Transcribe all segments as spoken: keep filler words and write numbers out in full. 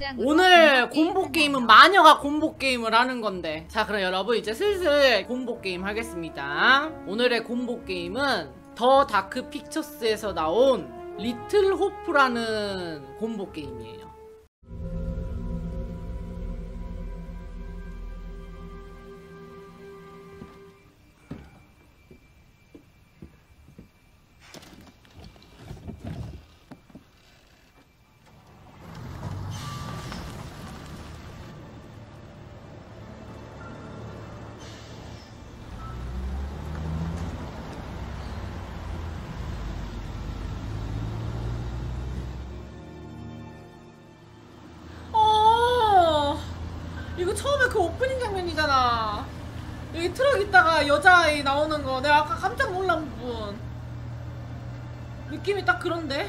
오늘 공복 게임은 마녀가 공복 게임을 하는 건데. 자, 그럼 여러분 이제 슬슬 공복 게임 하겠습니다. 오늘의 공복 게임은 더 다크 픽처스에서 나온 리틀 호프라는 공복 게임이에요. 이거 처음에 그 오프닝 장면이잖아. 여기 트럭 있다가 여자아이 나오는 거. 내가 아까 깜짝 놀란 부분. 느낌이 딱 그런데?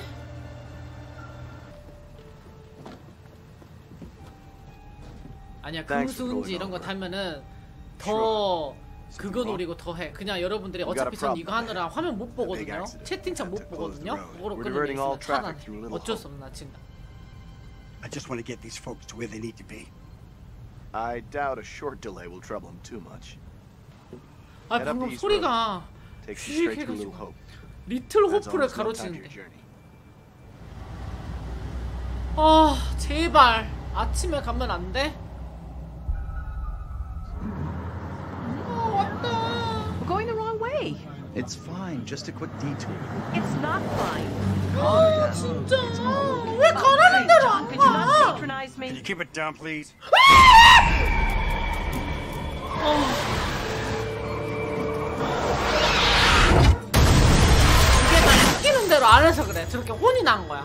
아니야, 금수은지 이런 거 타면은 더 그거 노리고 더 해. 그냥 여러분들이 어차피 전 이거 하느라 화면 못 보거든요. 채팅창 못 보거든요. 그거로 끊어내 있으면 차단해. 어쩔 수 없나 지금. I just want to get these folks to where they need to be. I doubt a short delay will trouble him too much. 아, 방금 소리가 휘익해가지고 리틀 호프를 가로지는데. 아, 제발 아침에 가면 안 돼? 아, 왔다. We're going the wrong way. It's fine, just a quick detour. It's not fine. 아, 진짜 왜 가라는 대로 안 Could you not 가? patronize me? Can you keep it down, please? 이게 다 시키는 대로 안 해서 그래. 저렇게 혼이 난 거야.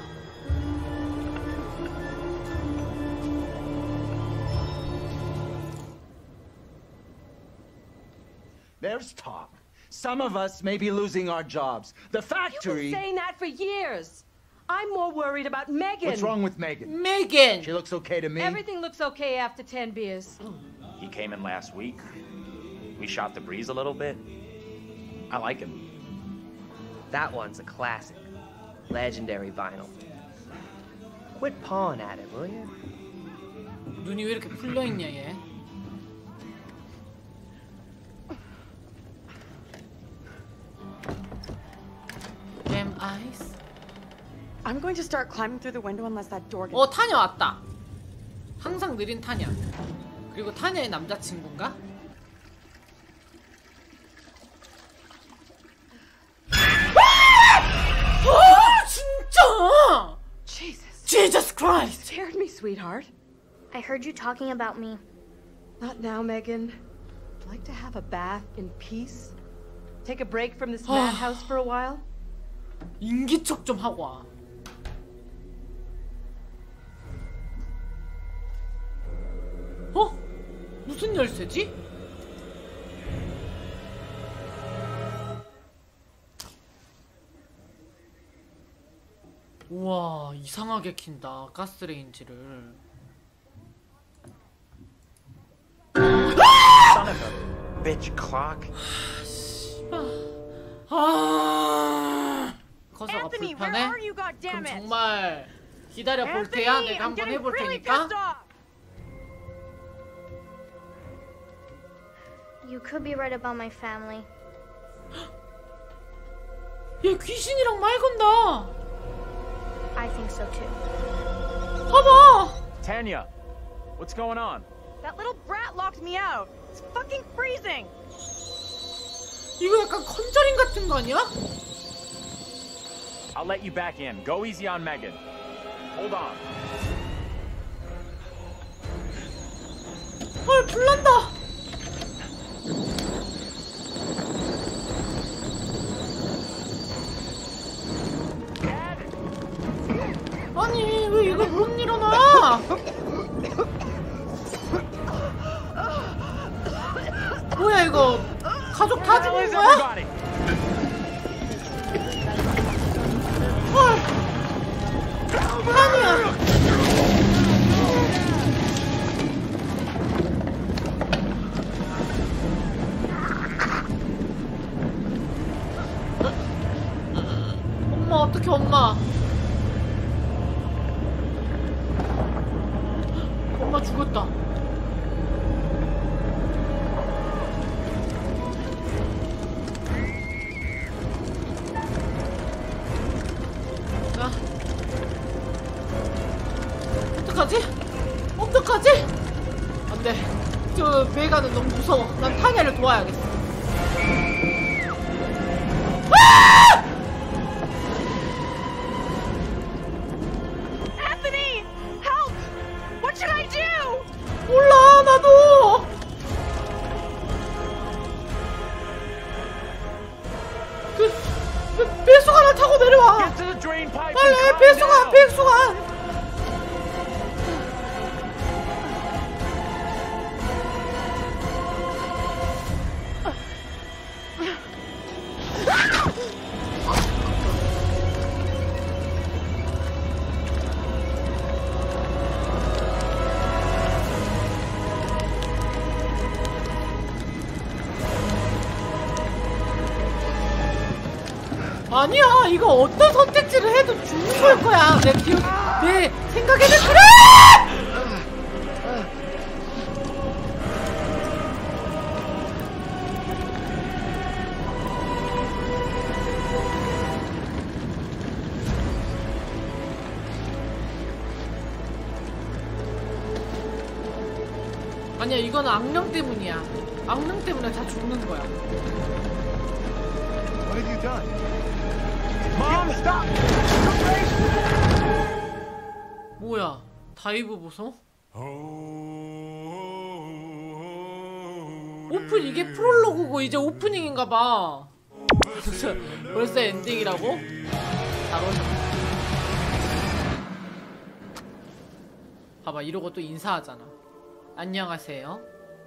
There's talk. Some of us may be losing our jobs. The factory... You've been saying that for years. I'm more worried about Megan. What's wrong with Megan? Megan! She looks okay to me. Everything looks okay after ten beers. He came in last week. We shot the breeze a little bit. I like him. That one's a classic. Legendary vinyl. Quit pawing at it, will you? 눈이 왜 이렇게 풀려있냐 얘. Damn eyes. I'm going to start climbing through the window unless that door gets... 어, 타냐 왔다. 항상 느린 타냐. 그리고 타냐의 남자친구인가? 아, 진짜! Jesus. Jesus Christ! Scared me, sweetheart. I heard you talking about me. Not now, Megan. I'd like to have a bath in peace. Take a break from this madhouse for a while. 인기척 좀 하고 와. 어? 무슨 열쇠지? 우와, 이상하게 킨다 가스레인지를. Son of a bitch clock. 아, 커서가 Anthony, where 불편해? are you, 그럼 goddammit? 정말 기다려 볼 테야. Anthony, 내가 I'm 한번 getting 해볼 really 테니까. pissed off. You could be right about my family. 얘 귀신이랑 말 건다. I think so too. 봐봐. Tanya, what's going on? That little brat locked me out. It's fucking freezing. 이거 약간 컨저링 같은 거 아니야? I'll let you back in. Go easy on Megan. Hold on. 헐, 불난다. 아니, 왜 이거 못 일어나? 뭐야 이거? 가족 다 죽은 거야? 헐, 아니야. 엄마, 어떡해 엄마. 됐다. 자. 어떡하지? 어떡하지? 안 돼. 저 메가는 너무 무서워. 난 타냐를 도와야겠어. Anthony! Help! What should I do? 몰라, 나도! 그, 그 배수관을 타고 내려와! Get to the drain pipe and 빨리, climb 배수관, down. 배수관! 아니야, 이거 어떤 선택지를 해도 죽는 걸 거야. 내 기억, 내 생각에는 그래! 아니야, 이건 악령 때문이야. 악령 때문에 다 죽는 거야. What have you done? Mom, stop! 뭐야, 다이브 보소? 오픈, 이게 프롤로그고 이제 오프닝인가봐. 벌써, 벌써 엔딩이라고? 잘 오셨네. 봐봐, 이러고 또 인사하잖아. 안녕하세요.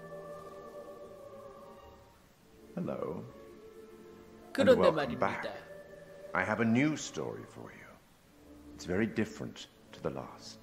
Hello. 그런데 And welcome 말입니다. back. I have a new story for you. It's very different to the last.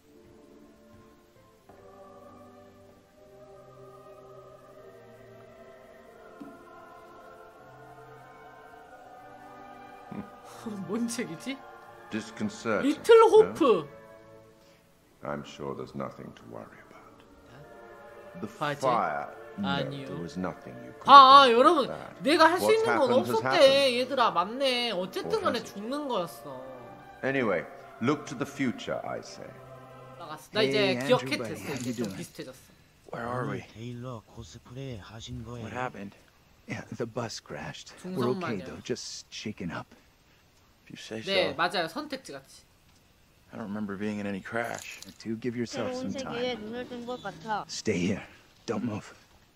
뭔 책이지? Disconcerting. 리틀 no? 호프. I'm sure there's nothing to worry about. The 바지? fire. No, 아니요. there was nothing you could 아, have done 여러분, about that. 내가 할 수 What's 있는 건 happened has 없었대. happened. 얘들아, 맞네. 어쨌든 What 간에 has it? 죽는 거였어. Anyway, look to the future, I say. 나갔어. 나 Hey, 이제 Andrew, 기억해 buddy. 됐어. How 이제 you 좀 doing? 비슷해졌어. Where are we? 테일러 코스프레 하신 거예요. What happened? Yeah, the bus crashed. 중성 We're okay 마녀. though, just shaken up. If you say 네, so. 맞아요. 선택지 같이. I don't remember being in any crash. To give yourself some 세계에 time. 눈을 뜬 것 같아. Stay here. Don't move.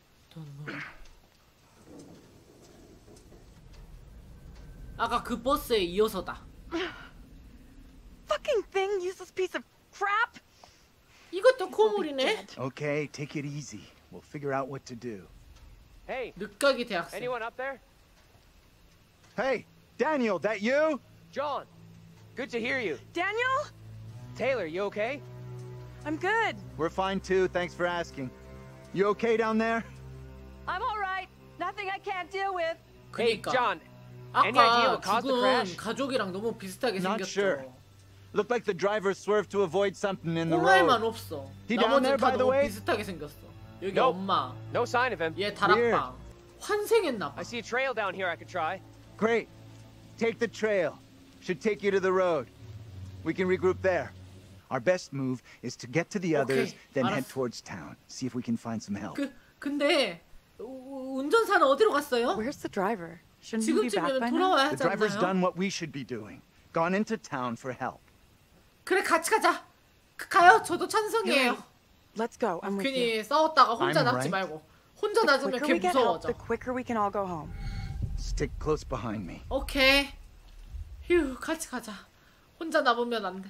아까 그 버스에 이어서다. Fucking thing, useless piece of crap! 이것도 코물이네. Okay, take it easy. We'll figure out what to do. Hey, 늦가기 대학생. anyone up there? Hey, Daniel, that you? John, good to hear you. Daniel? Taylor, you okay? I'm good. We're fine too, thanks for asking. You okay down there? I'm alright. Nothing I can't deal with. Hey, 그니까. John, any idea 아까 what caused the 죽은 crash? 가족이랑 너무 비슷하게 Not 생겼죠. sure. Looked like the driver swerved to avoid something in the 꽁알만 road. 없어. He down there, 나머지는 다 by the 너무 way? 비슷하게 생겼어. 여기 Nope. 엄마, No sign of him. 얘 다락방. 환생했나봐. I see a trail down here I could try. Great. Take the trail. Should take you to the road. We can regroup there. Our best move is to get to the others, Okay, then head 알았어. towards town. See if we can find some help. 그 근데 우- 운전사는 어디로 갔어요? Where's the driver? Shouldn't he be back 지금쯤이면 by now? 돌아와야 The 하지 driver's 않나요? done what we should be doing. Gone into town for help. 그래, 같이 가자. 그- 가요. 저도 찬성이에요. Let's go. I'm with you. 괜히 싸웠다가 혼자 I'm 남지 right. 말고. 혼자 The 놔두면 quicker 걔 we get help, 무서워져. the quicker we can all go home. Stick close behind me. 오케이. 휴, 같이 가자. 혼자 남으면 안 돼.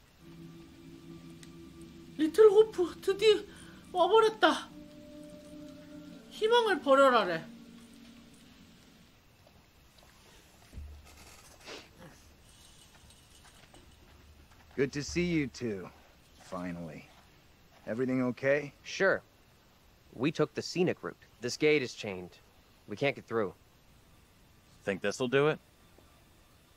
리틀 호프 드디어 와버렸다. 희망을 버려라래. Good to see you two. Finally. Everything okay? Sure. We took the scenic route. This gate is chained. We can't get through. Think this'll do it?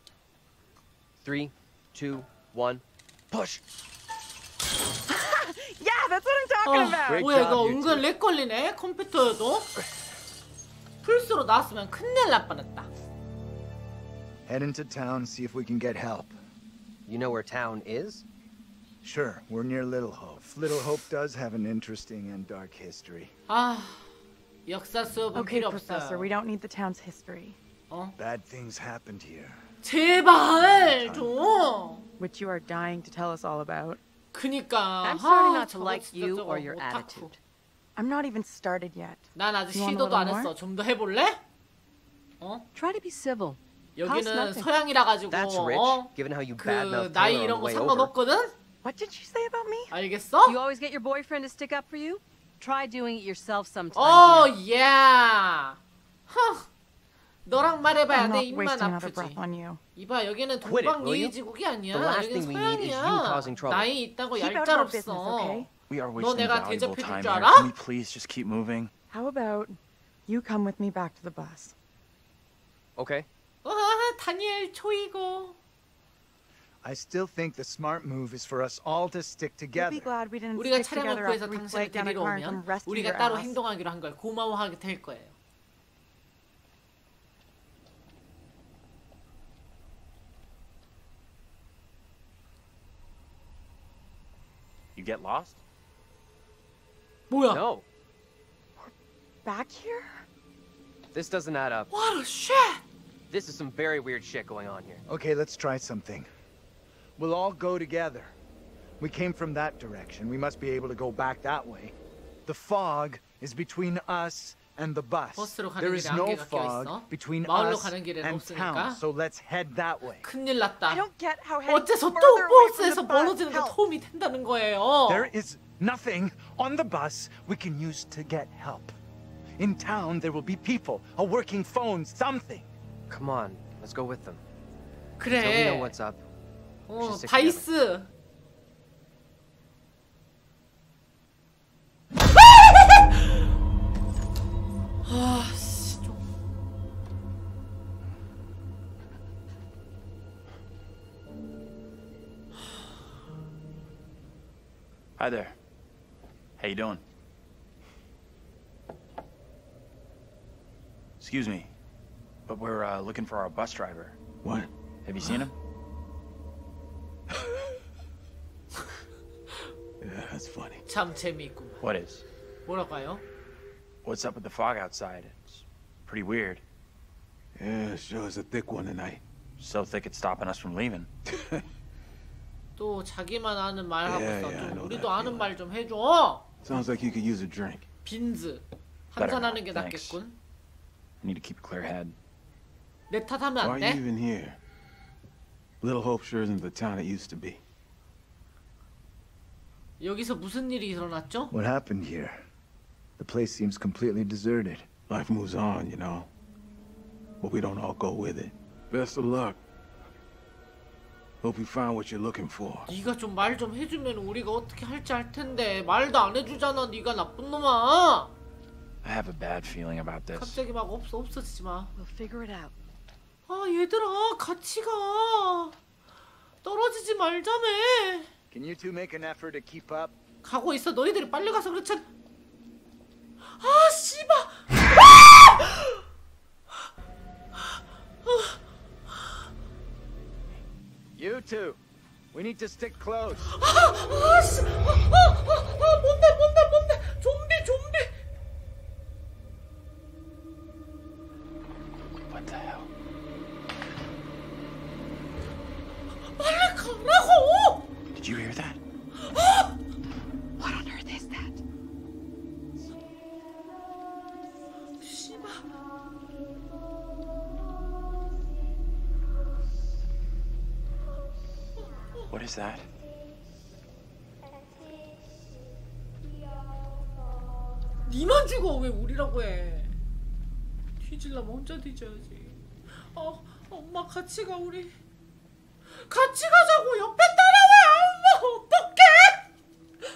Three, two, one, push. Yeah, that's what I'm talking about. 어, 뭐야 이거 은근 렉 걸리네 컴퓨터여도. 플스로 나왔으면 큰일 날 뻔했다. Head into town, see if we can get help. You know where town is? Sure, we're near Little Hope. Little Hope does have an interesting and dark history. 아, 역사 수업은 Okay, 필요 Professor, 없어요. we don't need the town's history. 어? Bad things happened here. 제발 좀. Which you are dying to tell us all about. 그니까. I'm starting 아, not to 저거 like 진짜 you 저거 or your 오타쿠. attitude. I'm not even started yet. 난 아직 You want a 시도도 안 little 했어. more? 좀 더 해볼래? 어? Try to be civil. Cost 여기는 nothing. 서양이라 가지고 That's rich, 어? given how you 그 badmouth 나이 Taylor 이런 on 거 the way over. 상관없거든? What did you say about me? 알겠어? You always get your boyfriend to stick up for you? Try doing it yourself sometime. 어, dear. 야. 허. 너랑 말해봐야 I'm 내 not 입만 wasting another 아프지. breath on you. 이봐 여기는 Quit it, 동방 will you? 예의지국이 아니야. The last 여기는 thing we need is you 서양이야. causing trouble. 나이 있다고 Keep out of our business, 얄짤없어. okay? We are 너 wasting 내가 valuable 대접해줄 time 줄 here. 알아? Can we please just keep moving? How about you come with me back to the bus? Okay. 와, 다니엘 초이고. I still think the smart move is for us all to stick You'll together. be glad we didn't 우리가 stick 차량을 together 구해서 after we 당신을 flagged down a 데리러 car and come 오면 rescue 우리가 your 따로 ass. 행동하기로 한 걸 고마워하게 될 거예요. You get lost? 뭐야? No. Back here? This doesn't add up. What a shit! This is some very weird shit going on here. Okay, let's try something. We'll all go together. We came from that direction. We must be able to go back that way. The fog is between us and the bus. 버스로 가는 There 길에 is no 안개가 fog 껴있어. between 마을로 us 가는 길에는 and 없으니까. town. So let's head that way. 큰일 I 났다. don't get how heading 어째서 또 further away from 버스에서 the bus 멀어지는 게 helps. 도움이 된다는 거예요. There is nothing on the bus we can use to get help. In town, there will be people, a working phone, something. Come on, let's go with them. Until we know 그래. what's up. 어, stick 다이스. 아, 씨, 좀. Hi there. How you doing? Excuse me, but we're uh, looking for our bus driver. What? Have you seen him? Yeah, that's funny. 참 재미있구만. What is? 뭐랄까요? What's up with the fog outside? It's pretty weird. Yeah, sure is a thick one tonight. So thick it's stopping us from leaving. 또 자기만 아는 말 하고 Yeah, 있어. yeah, I 좀 know 우리도 that 아는 feeling. 말 좀 해줘. Sounds like you could use a drink. 빈즈. Better 한잔 하는 not, 게 thanks. 낫겠군. I need to keep a clear head. 내 탓하면 Why 안 are you 돼? even here? Little Hope sure isn't the town it used to be. 여기서 무슨 일이 일어났죠? What happened here? The place seems completely deserted. Life moves on, you know. But we don't all go with it. Best of luck. Hope you find what you're looking for. 네가 좀 말 좀 해주면 우리가 어떻게 할지 할 텐데 말도 안 해주잖아. 네가 나쁜 놈아. I have a bad feeling about this. 갑자기 막 없어 없어지지 마. We'll figure it out. 아 얘들아 같이 가. 떨어지지 말자매. Can you two make an effort to keep up? 가고 있어. 너희들이 빨리 가서 그렇지. 아 씨발. You two, we need to stick close. 아 씨. 아, 아, 아, 뭔데 뭔데 뭔데. 좀비 좀비. What the hell? 빨리 가라고. Did you hear that? What on earth is that? 씨발. What is that? 니만 죽어 왜 우리라고 해? 뒤질라면 혼자 뒤져야지. 어, 엄마 같이 가 우리. 같이 가자고 옆에 따라와 엄마 어떡해?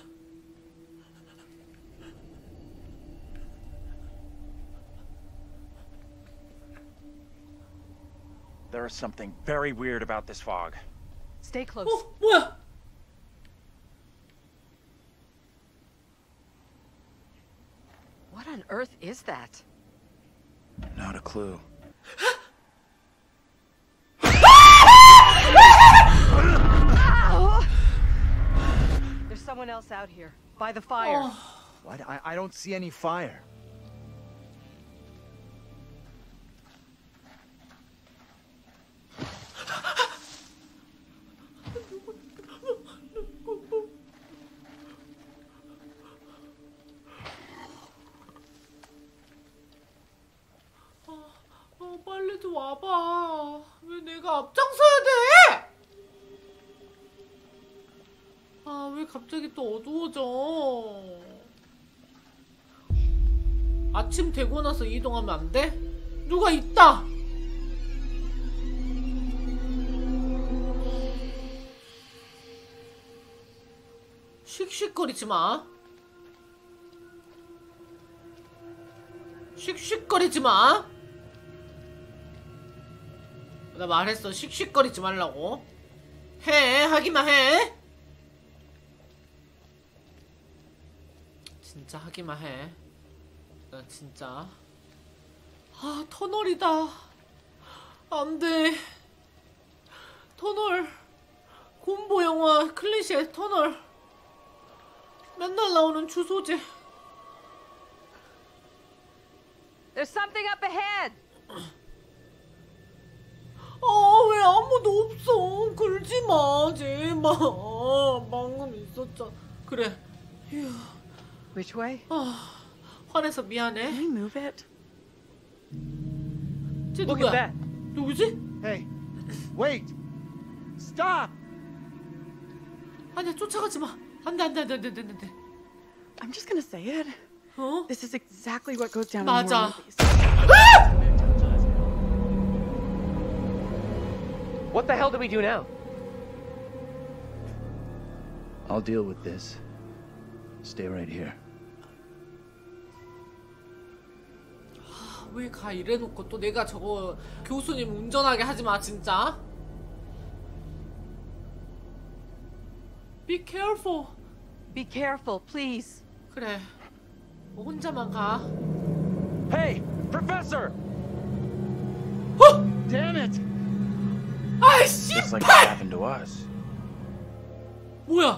There is something very weird about this fog. Stay close. 어 뭐야? on earth is that? Not a clue. There's someone else out here, by the fire. 어. What? I, I don't see any fire. 어, 빨리 좀 와봐. 왜 내가 앞장서야 돼? 아, 왜 갑자기 또 어두워져? 아침 되고 나서 이동하면 안 돼? 누가 있다! 씩씩거리지 마. 씩씩거리지 마. 나 말했어. 씩씩거리지 말라고. 해. 하기만 해. 진짜 하기만 해. 나 진짜. 아, 터널이다. 안 돼. 터널. 곰보 영화 클리셰 터널. 맨날 나오는 주소지. There's something up ahead. 아, 왜 아무도 없어? 굴지 마, 제발. 방금 있었잖아. 그래. 휴. Which way? 아, 화내서 미안해. Can we move it? 쟤 Look 누구야? at that. 누구지? Hey, wait! Stop! 아니야, 쫓아가지 마. 안 돼, 안 돼, 안 돼, 안 돼, 안 돼, 안 돼. I'm just gonna say it. 어? This is exactly what goes down in 맞아. war movies. What the hell do we do now? I'll deal with this. Stay right here. 왜 가 이래놓고 또 내가 저거 교수님 운전하게 하지 마, 진짜. Be careful. Be careful, please. 그래. 뭐 혼자만 가. Hey, Professor! Damn it! 아이, 씨! Just like what happened to us. 뭐야?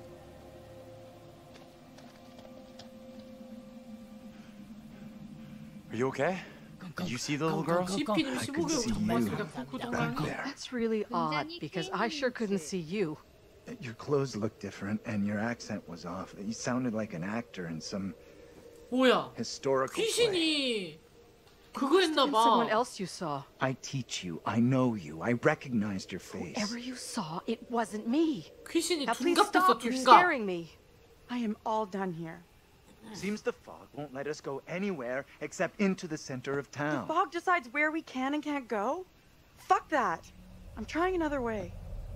Are you okay? Did you see the little girl? 지피님 십오 개월 see 정말 you. 구독할 Back there. That's really odd, because I sure couldn't see you. Your clothes looked different, and your accent was off. You sounded like an actor in some 뭐야? historical play. 귀신이 그거 And 했나봐. someone else you saw. I teach you. I know you. I recognized your face. Whoever you saw, it wasn't me. 귀신이 Now please 둔갑됐어, stop. You're 둔갑. scaring me. I am all done here. Seems the fog won't let us go anywhere except into the center of The town. fog decides where we can and can't go? Fuck that. I'm trying another way.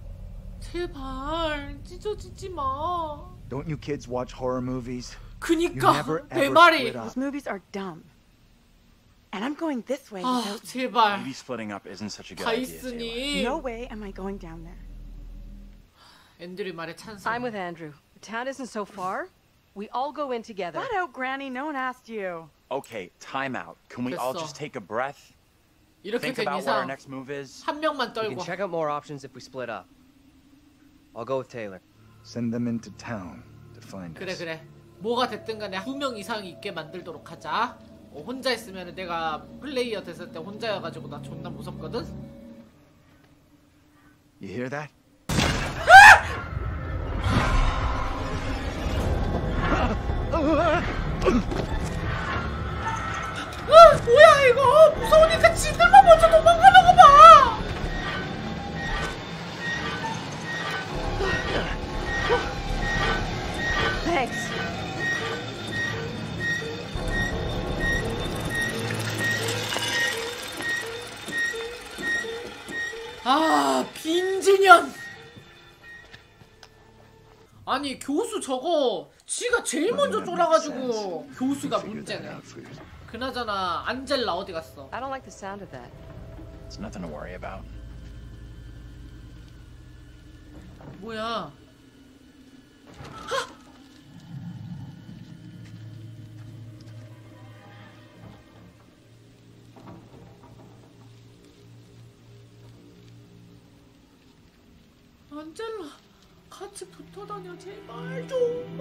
제발 찢어지지 마. Don't you kids watch horror movies? 그니까 never, 내 ever 말이. split up. Those movies are dumb. And I'm going this way 아, without 제발. Maybe splitting up isn't such a good 다 idea, Taylor. 있으니. No way am I going down there. 앤드류 말에 찬성. I'm with Andrew. The town isn't so far. We all go in together. Flat out, Granny. No one asked you. Okay, time out. Can we all 됐어. just take a breath? 이렇게 Think 된 about what our 이상 next move is? 한 명만 We 떨고. can check out more options if we split up. I'll go with Taylor. Send them into town to find 그래 us. 그래. 뭐가 됐든 간에 두 명 이상 있게 만들도록 하자. 어, 혼자 있으면 내가 플레이어 됐을 때 혼자여가지고 나 존나 무섭거든. You hear that? 아, 뭐야 이거. 무서우니까 지들만 먼저 도망가는 거 봐. Thanks. 아, 빈지년. 아니 교수 저거 지가 제일 먼저 쫄아가지고 교수가 문제네. 그나저나 안젤라 어디 갔어? I don't like the sound of that. It's nothing to worry about. 뭐야? 안젤라 같이 붙어 다녀 제발 좀.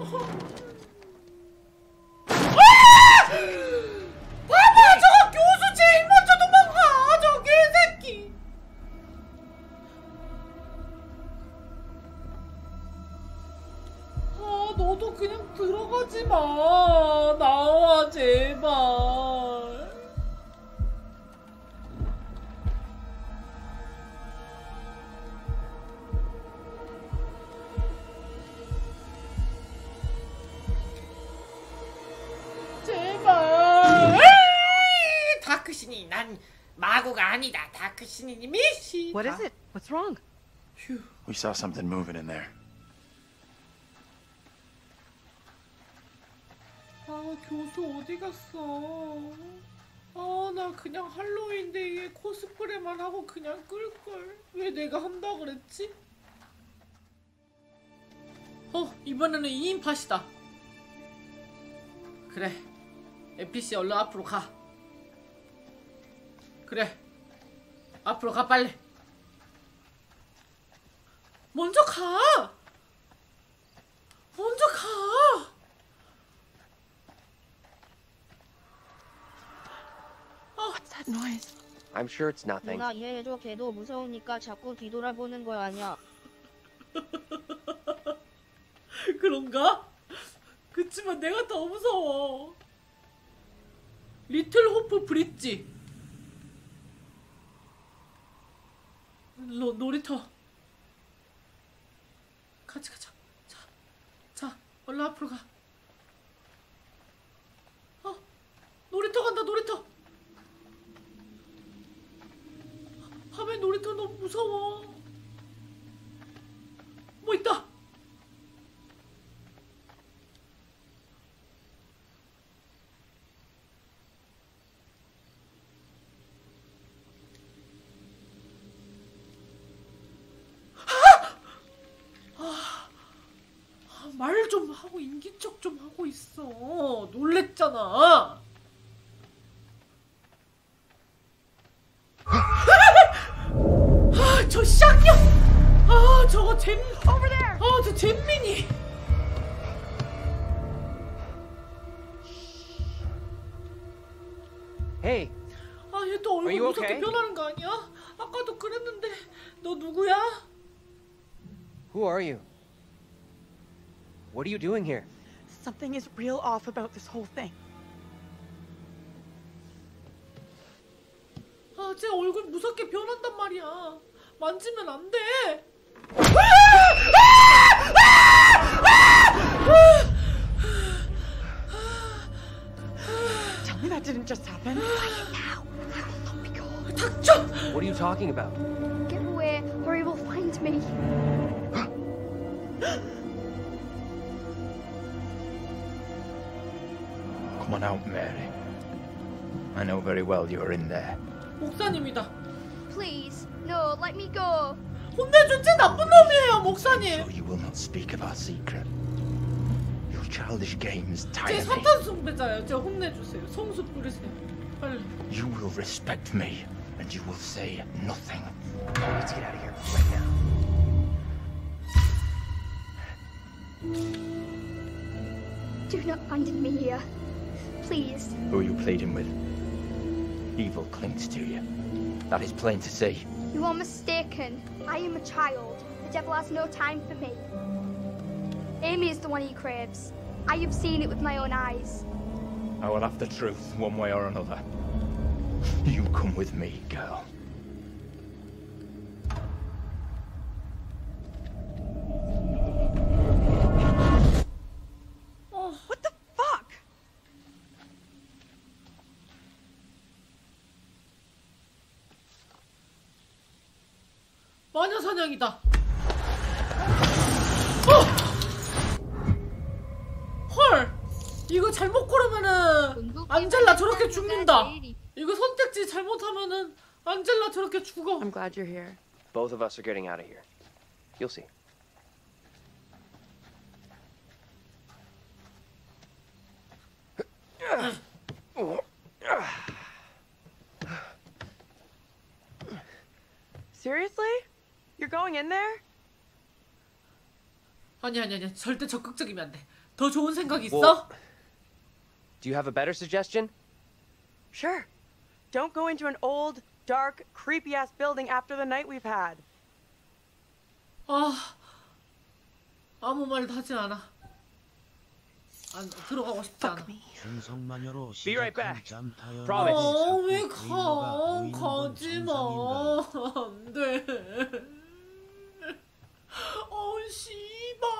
봐봐 저 교수 제일 먼저 도망가 저 개새끼. 아 너도 그냥 들어가지 마 나와 제발. 다크신이 난 마구가 아니다. 다크신이 미시. What is it? What's wrong? We saw something moving in there. 아 교수 어디 갔어? 아 나 그냥 할로윈데이에 코스프레만 하고 그냥 끌걸. 왜 내가 한다 그랬지? 어 이번에는 이인 팟이다. 그래 엔피씨 얼른 앞으로 가. 그래 앞으로 가 빨리. 먼저 가. 먼저 가. What's that noise? I'm sure it's nothing. 누나 이해해줘. 걔도 무서우니까 자꾸 뒤돌아보는 거 아니야. 그런가? 그치만 내가 더 무서워. 리틀 호프 브릿지. 로, 놀이터. 같이 가자. 자, 자, 얼른 앞으로 가. 어, 놀이터 간다. 놀이터. 밤에 놀이터 너무 무서워. 뭐 있다. 말 좀 하고 인기척 좀 하고 있어. 놀랬잖아. 아, 저 쌍년. 아, 저거 잼. 아, 저 잼민이. Hey. 아, 얘 또 얼굴 Are you 무섭게 okay? 변하는 거 아니야? 아까도 그랬는데. 너 누구야? Who are you? What are you doing here? Something is real off about this whole thing. 아, 쟤 얼굴 무섭게 변한단 말이야. 만지면 안 돼. Tell me that didn't just happen. 닥쳐! What are you talking about? Get away, or he will find me. Come on out, Mary. I know very well you're in there. 목사님이다. Please, no, let me go. 혼내준 쟤 나쁜 놈이에요, 목사님. So you will not speak of our secret. Your childish games 쟤 tire me. 사탄 숭배자예요. 쟤 혼내주세요. 성수 뿌리세요. 빨리. You will respect me, and you will say nothing. Let's get out of here right now. Do not abandon me here. Please. Who are you pleading with? Evil clings to you. That is plain to see. You are mistaken. I am a child. The devil has no time for me. Amy is the one he craves. I have seen it with my own eyes. I will have the truth one way or another. You come with me, girl. What the fuck? 마녀 사냥이다. 어! 헐! 이거 잘못 고르면은 안젤라 저렇게 죽는다. 이거 선택지 잘못하면은 안젤라 저렇게 죽어. I'm glad you're here. Both of us are getting out of here. You'll see. Seriously? You're going in there? 아니 아니 아니 절대 적극적이면 안 돼. 더 좋은 생각 있어? Well, do you have a better suggestion? Sure. Don't go into an old, dark, creepy-ass building after the night we've had. 아, 아무 말도 하지 않아. 안 들어가고 싶지 않아. 준성마녀로 Be right 시작한 back. 짬 타연을 Promise. 어, 왜 자꾸 가? 그림자가 보이는 건 가지 마. 정상인가요? 안 돼. 어, 씨발.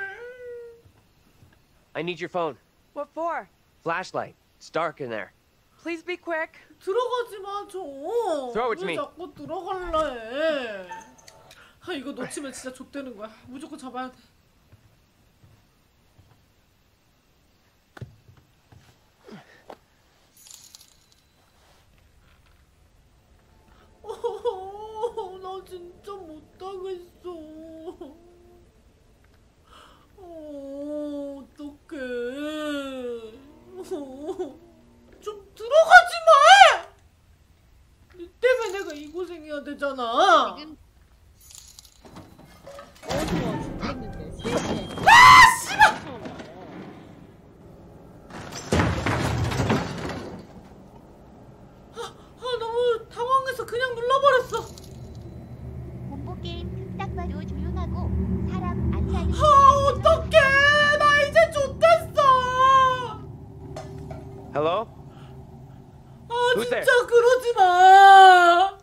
I need your phone. What for? Flashlight. It's dark in there. Please be quick. 들어가지 마, 좀. Throw it to 왜 me. 자꾸 들어갈라 해. 아, 이거 놓치면 진짜 좆되는 거야. 무조건 잡아야 돼. 어, 나 진짜 못하겠어. 어, 어떡해. 어, 좀 들어가지 마! 니 때문에 내가 이 고생해야 되잖아. 지금 아, 씨발! 아, 아, 너무 당황해서 그냥 눌러버렸어. 공포 게임 딱 봐도 조용하고 사람 안 사는. 아, 어떡해! 나 이제 좆됐어! Hello? 아, Who's 진짜 there? 그러지 마!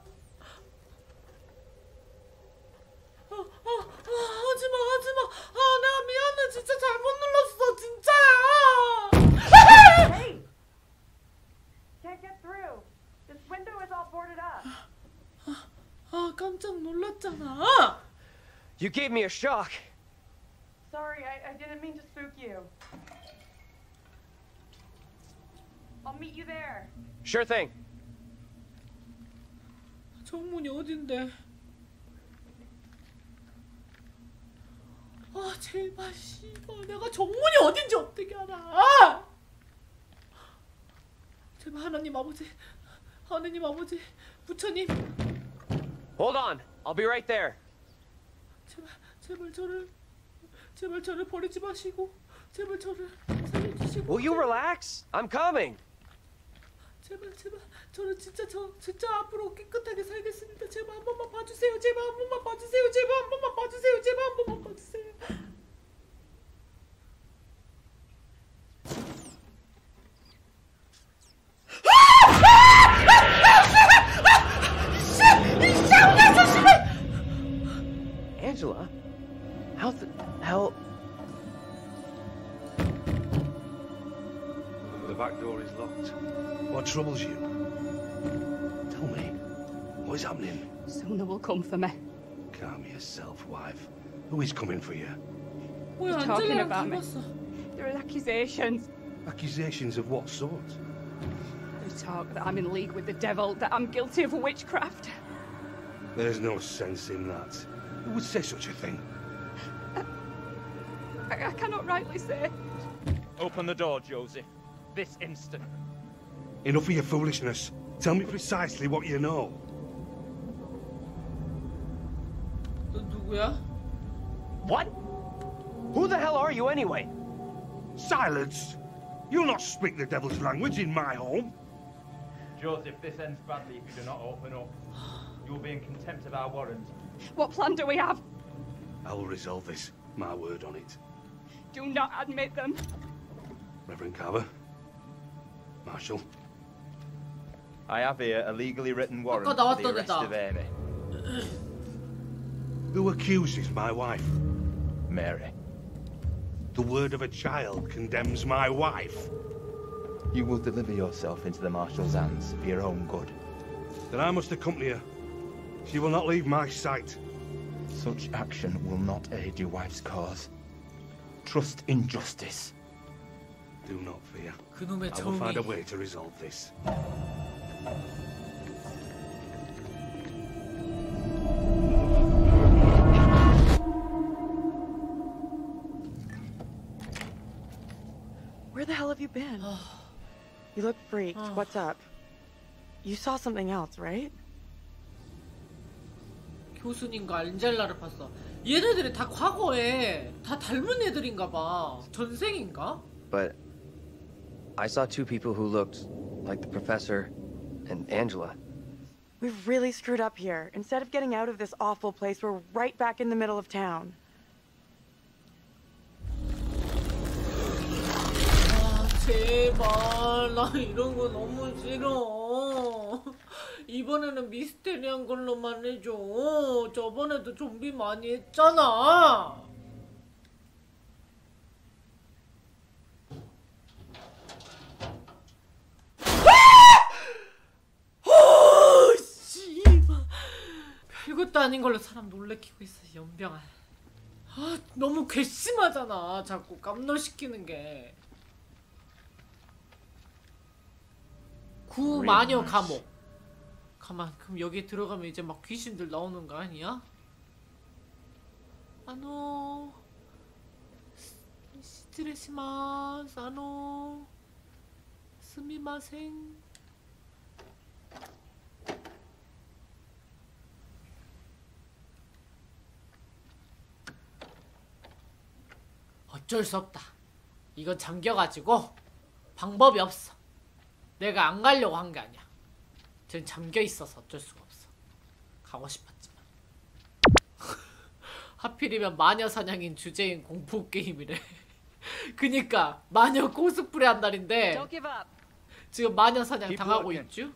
아, 아, 아, 하지마, 하지마. 아, 내가 미안해. 진짜 잘못 눌렀어. 진짜야! Hey! Can't get through. This window is all boarded up. 아, 깜짝 놀랐잖아. You gave me a shock. Sorry, I, I didn't mean to spook you. I'll meet you there. Sure thing. 정문이 어딘데? 아, 제발 씨발 내가 정문이 어딘지 어떻게 알아? 제발 하나님 아버지, 하나님 아버지, 부처님, Hold on. I'll be right there. 제발 제발 저를 제발 저를 버리지 마시고 제발 저를 살려주시고. Will you relax? I'm coming. 제발 제발 저는 진짜 저 진짜 앞으로 깨끗하게 살겠습니다. 제발 한 번만 봐주세요. 제발 한 번만 봐주세요. 제발 한 번만 봐주세요. 제발 한 번만 봐주세요. Angela? How the hell? The back door is locked. What troubles you? Tell me, what is happening? Sona will come for me. Calm yourself, wife. Who is coming for you? 뭐야, They're talking 안젤라랑 about me. 닮았어. There are accusations. Accusations of what sort? They talk that I'm in league with the devil, that I'm guilty of witchcraft. There's no sense in that. Who would say such a thing? I, I cannot rightly say. Open the door, Joseph. This instant. Enough of your foolishness. Tell me precisely what you know. 너 누구야? What? Who the hell are you anyway? Silence! You'll not speak the devil's language in my home. Joseph, this ends badly if you do not open up. You will be in contempt of our warrant. What plan do we have? I will resolve this. My word on it. Do not admit them. Reverend Carver. Marshal. I have here a legally written warrant for 아까 the 나왔던 arrest 애다. of Amy. Who accuses my wife? Mary. The word of a child condemns my wife. You will deliver yourself into the Marshal's hands for your own good. Then I must accompany her. She will not leave my sight. Such action will not aid your wife's cause. Trust in justice. Do not fear. 그놈의 I will find a 정의. way to resolve this. Where the hell have you been? You look freaked. What's up? You saw something else, right? 교수님과 안젤라를 봤어. 얘네들이 다 과거에 다 닮은 애들인가 봐. 전생인가? But I saw two people who looked like the professor and Angela. We've really screwed up here. Instead of getting out of this awful place, we're right back in the middle of town. 아, 제발. 나 이런 거 너무 싫어. 이번에는 미스테리한 걸로만 해줘. 저번에도 좀비 많이 했잖아. 별것도 아닌 걸로 사람 놀래키고 있어, 연병아. 아, 너무 괘씸하잖아. 자꾸 깜놀시키는 게. 구마녀 감옥. 가만, 그럼 여기 들어가면 이제 막 귀신들 나오는 거 아니야? 아노 시트레시마스 아노 스미마생. 어쩔 수 없다. 이건 잠겨가지고 방법이 없어. 내가 안 가려고 한 게 아니야. 전 잠겨 있어서 어쩔 수가 없어. 가고 싶었지만. 하필이면 마녀 사냥인 주제인 공포 게임이래. 그니까 마녀 코스프레 한 날인데 지금 마녀 사냥 당하고 있죠?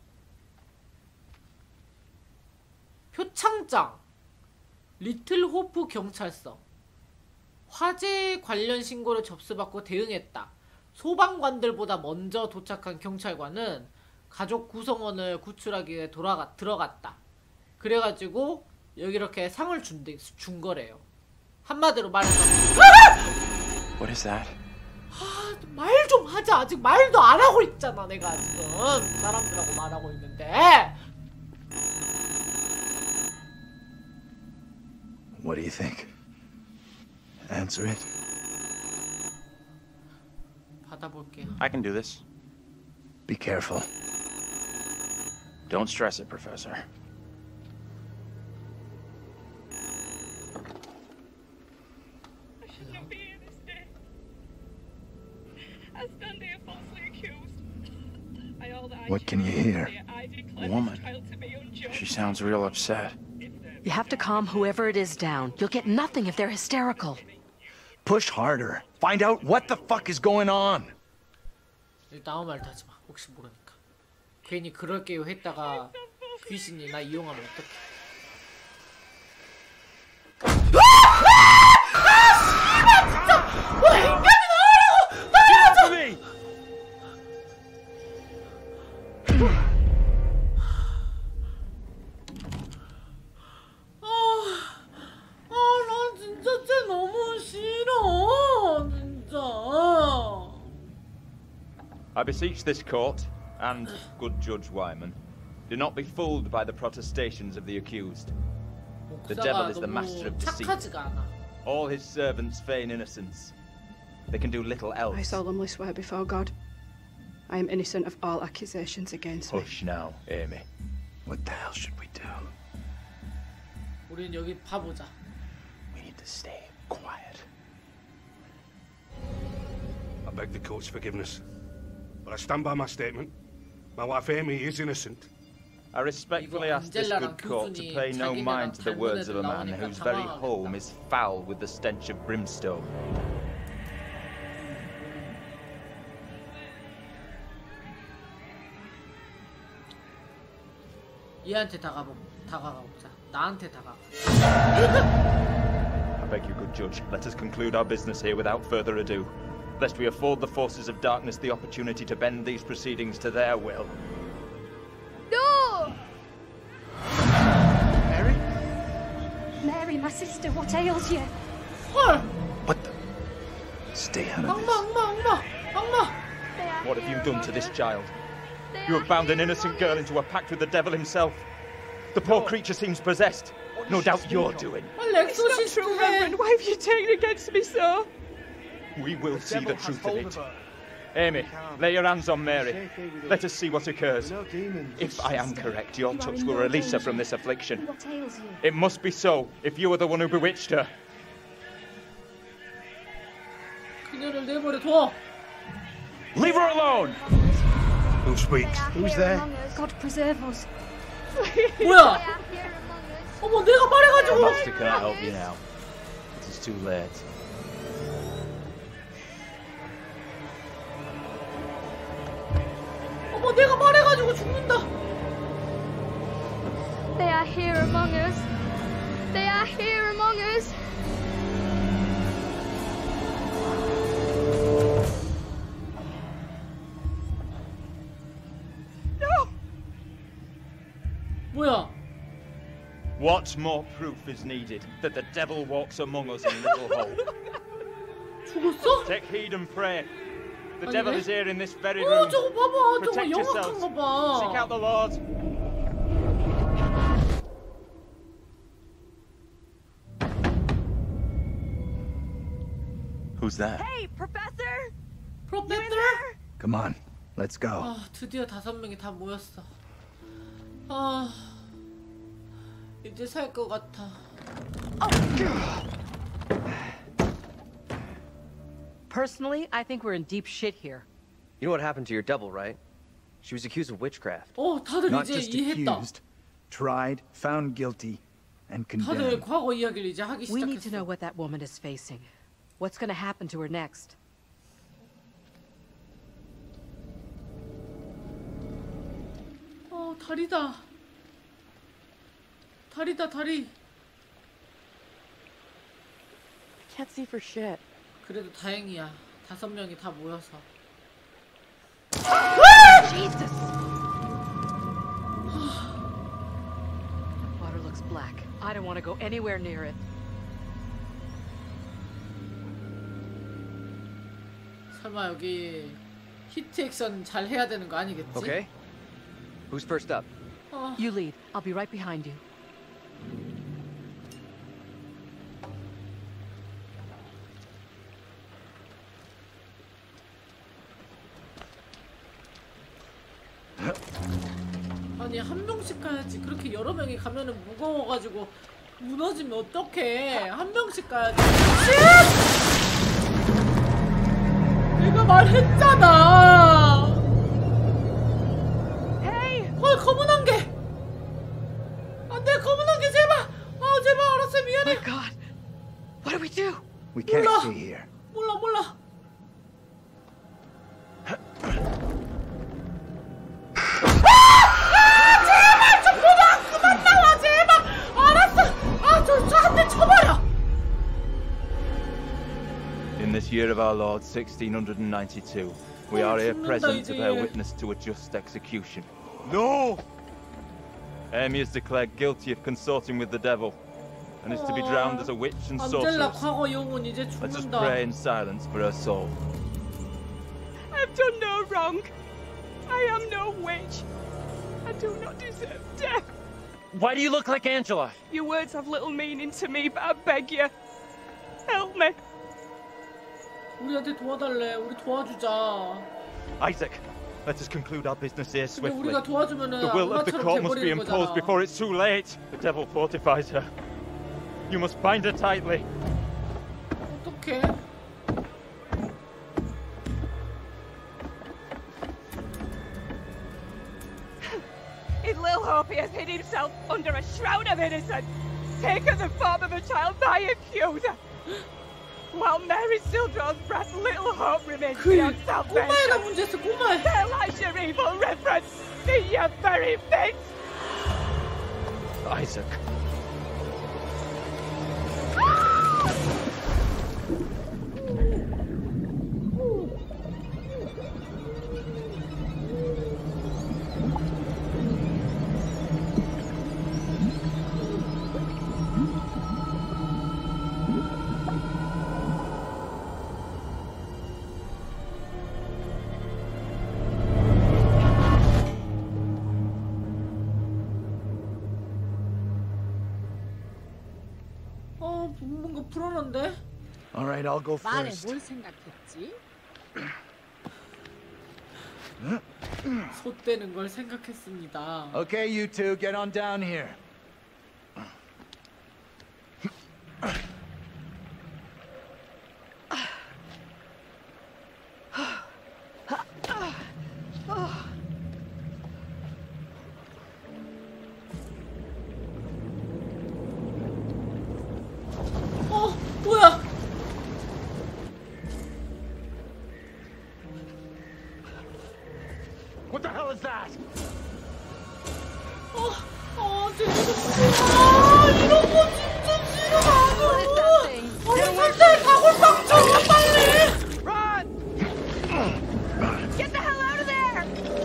표창장 리틀 호프 경찰서. 화재 관련 신고를 접수받고 대응했다. 소방관들보다 먼저 도착한 경찰관은 가족 구성원을 구출하기 위해 돌아가, 들어갔다. 그래가지고 여기 이렇게 상을 준, 준 거래요. 한마디로 말해서 What is that? 아, 말 좀 하자. 아직 말도 안 하고 있잖아. 내가 지금 사람들하고 말하고 있는데. What do you think? Answer it. 받아볼게요. I can do this. Be careful. Don't stress it, Professor. I should not be here this day. I stand here falsely accused. I all that I What can you hear? I A woman. She sounds real upset. You have to calm whoever it is down. You'll get nothing if they're hysterical. Push harder. Find out what the fuck is going on. 일단 아무 말도 하지 마. 혹시 모르니까. 괜히 그럴게요 했다가 귀신이 나 이용하면 어떡해. I beseech this court, and good Judge Wyman, do not be fooled by the protestations of the accused. The devil is the master of deceit. All his servants feign innocence. They can do little else. I solemnly swear before God, I am innocent of all accusations against me. Hush now, Amy. What the hell should we do? 우린 여기 봐보자. We need to stay quiet. I beg the court's forgiveness, but I stand by my statement. My wife Amy is innocent. I respectfully ask this good court to pay no mind to the words of a man whose very home is foul with the stench of brimstone. 얘한테 다가보, 다가가보자. 나한테 다가가. I beg you, good judge, let us conclude our business here without further ado, lest we afford the forces of darkness the opportunity to bend these proceedings to their will. No! Mary? Mary, my sister, what ails you? 헐! What the? Stay out of 악마, this. 악마, 악마, 악마! What have you done to this child? You have bound an innocent girl into a pact with the devil himself. The poor creature seems possessed. No doubt you're doing. It's not true, Reverend. Why have you taken against me so? We will see the truth of it. Amy, lay your hands on Mary. Let us see what occurs. If I am correct, your touch will release her from this affliction. What ails you? It must be so, if you are the one who bewitched her. 그녀를 내버려둬. Leave her alone! Who speaks? Who's there? God preserve us. 뭐야? 어머, 내가 말해가지고. Master cannot help you now. It is too late. 어머, 내가 말해가지고 죽는다. They are here among us. They are here among us. No. 뭐야? What more proof is needed that the devil walks among us in Little Hole? 죽었어? Take heed and pray. The 아니네? devil is here in this very 어, room. 저거 봐봐. 저거 Protect yourselves. 영악한 거 봐. Seek out the Lord. Who's that? Hey, Professor! 프로페서? Come on, let's go. 아, 드디어 다섯 명이 다 모였어. 아, 이제 살 것 같아. Personally, I think we're in deep shit here. You know what happened to your double, right? She was accused of witchcraft. 어, 다들 Not 이제 just 이해했다. accused, tried, found guilty, and 다들 condemned. 과거 이야기를 이제 하기 We need to 시작했어. know what that woman is facing. What's going to happen to her next? 어, 다리다. 다리다, 다리. Can't see for shit. 그래도 다행이야. 다섯 명이 다 모여서. Jesus! Water looks black. I don't want to go anywhere near it. 설마 여기 히트 액션 잘 해야 되는 거 아니겠지? Okay. Who's first up? 어. You lead. I'll be right behind you. 아니, 한 명씩 가야지. 그렇게 여러 명이 가면은 무거워가지고 무너지면 어떡해. 한 명씩 가야지. 내가 말했잖아. Hey! 어, 검은 안개. 안돼, 검은 안개 제발. 아, 제발. 알았어, 미안해. My God, what do we do? We can't 몰라. stay here. 몰라, 몰라. In this year of our Lord, sixteen ninety-two, we are here present to bear witness to a just execution. No! Amy is declared guilty of consorting with the devil, and is to be drowned as a witch and 안젤라 sorceress. 과거 영혼 이제 Let us 죽는다. pray in silence for her soul. I've done no wrong. I am no witch. I do not deserve death. Why do you look like Angela? Your words have little meaning to me, but I beg you, help me. 우리한테 도와달래. 우리 도와주자. Isaac, let us conclude our business here 근데 swiftly. 우리가 도와주면은 The will of the 엄마처럼 court must be 돼버리는 imposed 거잖아. before it's too late. The devil fortifies her. You must bind her tightly. 어떡해? His little hope he has hid himself under a shroud of innocence, taken the form of a child by accuser. While Mary still draws breath, little hope remains 그 beyond 꼬마애가 salvation. 문제였어, 꼬마애. There lies your evil reference in your very face. Isaac. 어, 뭔가 불안한데? All right, I'll go 말에 first. 뭘 생각했지? 솟대는 걸 생각했습니다. Okay, you two, get on down here. 어, 뭐야? What the hell is that? 어, 어, 되게 아, 이런 거 진짜 싫어. 우리 살짝 가골빵 줘, 빨리. Run! Get the hell out of there!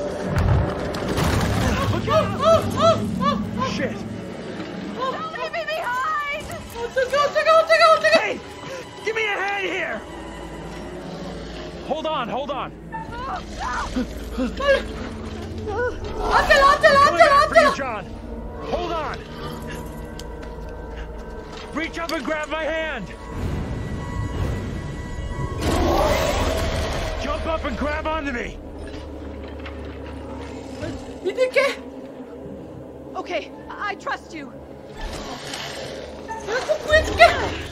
Shit! Don't leave me behind! 어떡해, 어떡해, 어떡해, 어떡해! Hey! Give me a hand here! Hold on, hold on! 안젤라, 안젤라, 안젤라, 안젤라! John! Hold on! Reach up and grab my hand! Jump up and grab onto me! 믿을게. Okay, I trust you. 내가 꼭 구해줄게.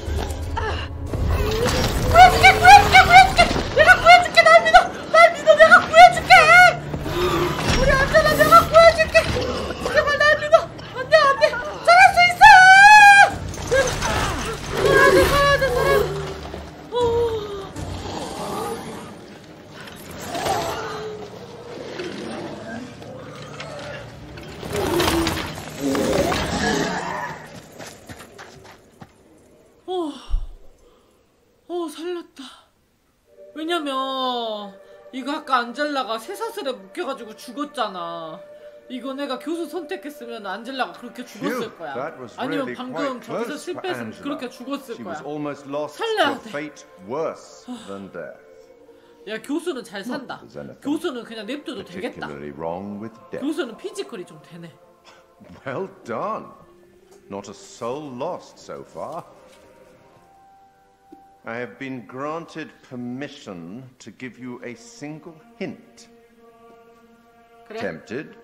구해줄게, 구해줄게, 구해줄게. 내가 구해줄게. 날 믿어, 날 믿어. 내가 구해줄게. 우리 안젤라 내가 구해줄게. 제발 날 믿어. 안돼, 안돼. 잘할 수 있어. 가야 돼, 가야 돼, 가야 돼. 어, 어, 살렸다. 왜냐면 이거 아까 안젤라가 쇠사슬에 묶여가지고 죽었잖아. 이거 내가 교수 선택했으면 안젤라가 그렇게 죽었을 거야. 아니면 방금 저기서 실패해서 그렇게 죽었을 거야. 살려야 돼. 야, 교수는 잘 산다. 교수는 그냥 냅둬도 되겠다. 교수는 피지컬이 좀 되네. Well done. Not a soul lost so far. I have been granted permission to give you a single hint. 그래? Tempted?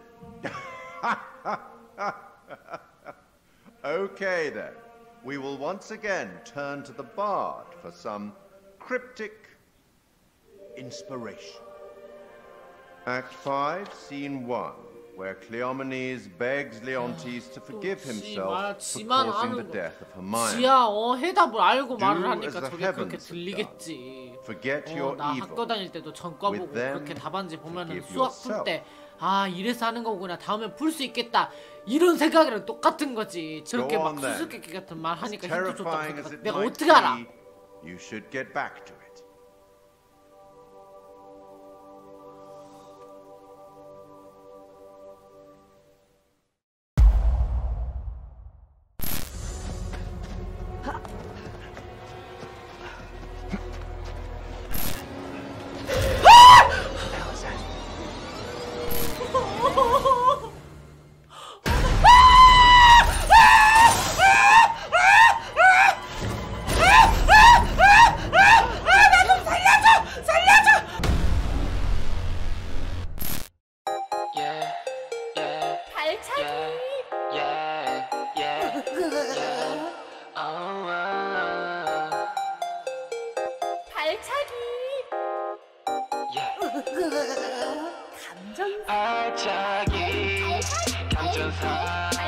Okay then. We will once again turn to the bard for some cryptic inspiration. Act five, Scene one, where Cleomenes begs Leontes to forgive himself for causing the death of Hermione. 지야, 어, 해답을 알고 말을 Do 하니까 as the 저게 그렇게 heavens have 들리겠지. Forget 어, your 나 evil. 학교 다닐 때도 전과 보고 With them, 그렇게 답안지 보면은 forgive 수학 풀 yourself. 때 아, 이래서 하는 거구나. 다음엔 풀 수 있겠다. 이런 생각이랑 똑같은 거지. 저렇게 Go 막 on then. 수수께끼 같은 말 As 하니까 힘도 좋다고 terrifying as 생각. it 내가 might 어떻게 알아? be, you should get back to it. 감정. 알차기 감정사.